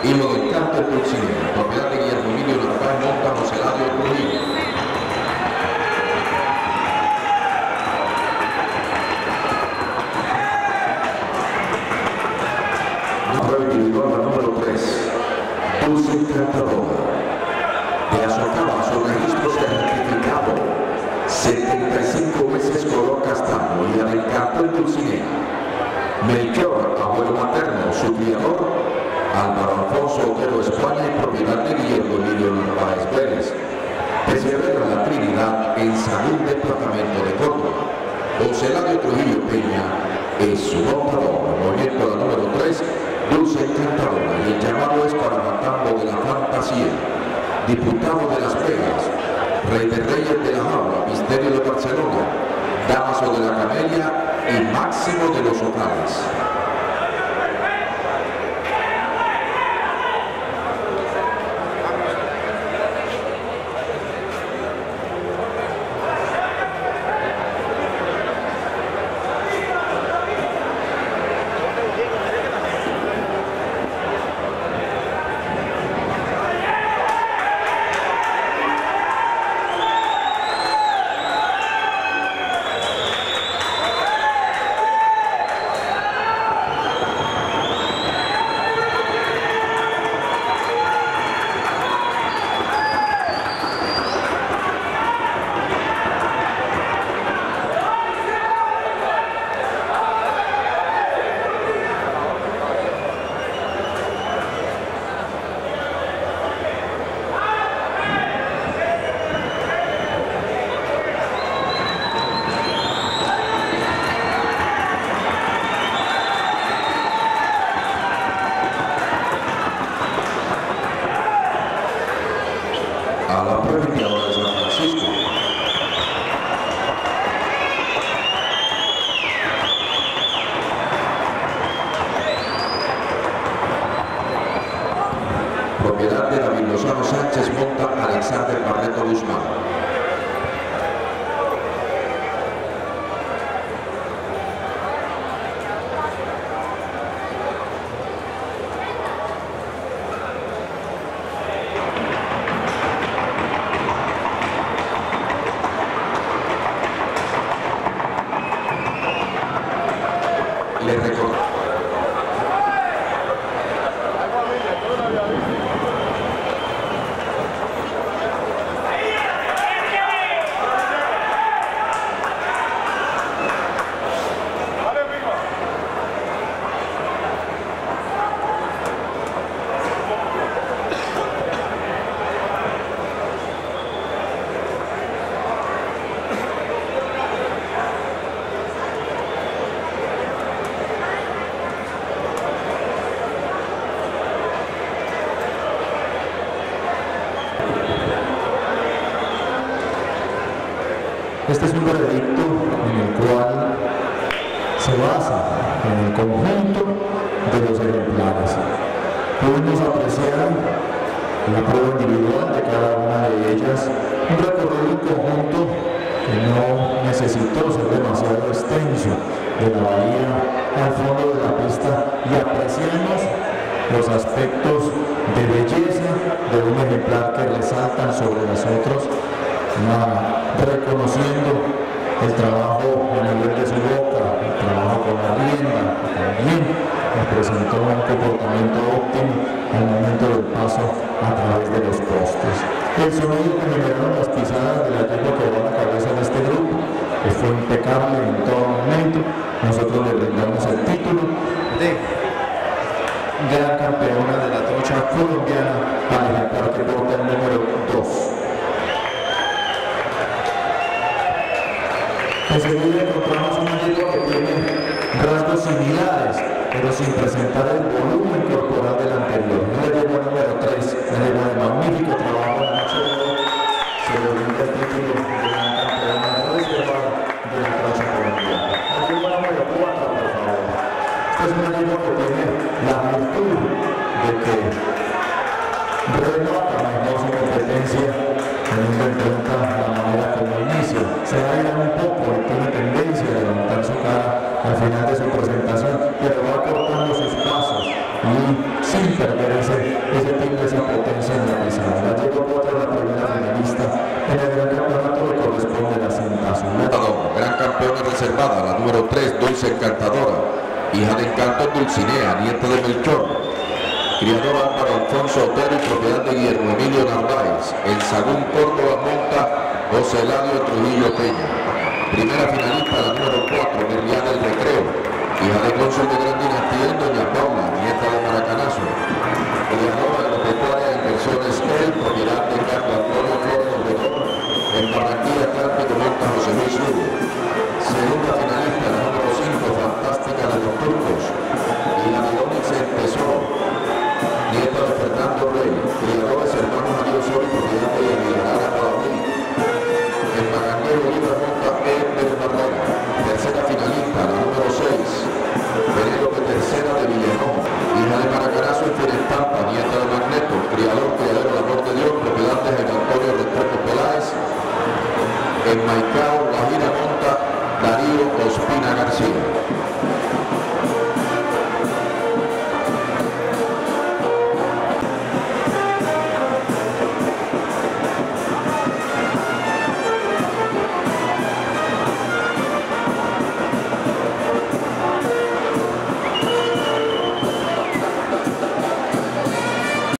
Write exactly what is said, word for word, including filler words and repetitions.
Hilo del Canto del Dulcinea, propiedad de Guillermo Emilio Narváez, monta José Eladio Trujillo. Prueba individual la número tres, Dulce Encantadora. De Azocaba, su registro certificado, setenta y cinco veces color castaño, y la del Canto del Dulcinea. Melchior, abuelo materno, su criador, Álvaro Alfonso Otero, España, y propiedad de Guillermo Emilio Narváez Pérez. Pesebrera La Trinidad, en Salud, departamento de Córdoba. José Eladio Trujillo Peña es su montador. Movimiento la número tres, Dulce Encantadora, y el llamado es para Matando de la Fantasía, Diputado de Las Vegas, Rey de Reyes de la Jaula, Misterio de Barcelona, Damaso de la Camelia y Máximo de los Ocales. A la prueba iniciadora de San Francisco. Propiedad de David Lozano Sánchez, monta Alexander Barreto Guzmán. Le recuerdo. Este es un veredicto en el cual se basa en el conjunto de los ejemplares. Podemos apreciar la prueba individual de cada una de ellas, un recorrido en conjunto que no necesitó ser demasiado extenso, de la bahía al fondo de la pista, y apreciamos los aspectos de belleza de un ejemplar que resaltan sobre los otros, la, reconociendo el trabajo a nivel de su boca, el trabajo con la rienda, que también nos presentó un comportamiento óptimo al momento del paso a través de los postes. El sonido que generaron las pisadas de la yegua que va a la cabeza de este grupo, que fue impecable en todo momento. Nosotros le brindamos el título de gran campeona de la trocha colombiana al ejemplar que porta el número dos. Enseguida encontramos una yegua que tiene rasgos similares, pero sin presentar el volumen corporal del anterior. La yegua número tres, la yegua de magnífico trabajo de noche de hoy, se le brinda el título de gran campeona reservada de la trocha colombiana. La yegua número cuatro, por favor. Esta es una yegua que tiene la virtud de que renota mejor su competencia teniendo en cuenta la manera como inicia. Se aire un poco y tiene tendencia a levantar su cara al final de su presentación, pero va cortando sus pasos y sin perder ese reservada, la número tres, Dulce Encantadora, hija de Encanto Dulcinea, nieta de Melchor. Criador Álvaro Alfonso Otero y propiedad de Guillermo Emilio Narváez. En Sagún, Córdoba, monta José Eladio Trujillo Peña. Primera finalista, la número cuatro, Miriam del Recreo, hija de cónsul de Gran Dinastía, doña Paula, nieta de Maracanazo. Criador Agropecuaria de Inversiones El, propiedad de Carlos Antonio Flores Obredor. En Barranquilla Atlántico monta José Luis Lugo. Segunda finalista, la número cinco, Fantástica de los Turcos, y la de Onix El Tesoro, nieta de Fernando Rey. Criadores hermanos Mario Osorio, propiedad de Emiliana Paladín. En Maganguero Libre monta Edmer Barrera. Tercera finalista, la número seis, Penélope Tercera de Villeneuve, hija de Maracanazo y Finestampa, nieta de Magneto. Criador, criadero del amor de Dios, propiedad de Jaime Antonio Restrepo Peláez. En Maicao, la gira monta Darío Ospina García.